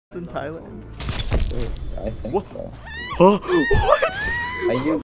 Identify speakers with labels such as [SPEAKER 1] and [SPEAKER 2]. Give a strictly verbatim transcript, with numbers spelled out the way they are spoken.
[SPEAKER 1] in Thailand?
[SPEAKER 2] I think
[SPEAKER 1] What?
[SPEAKER 2] so.
[SPEAKER 1] Huh? What?
[SPEAKER 2] Are you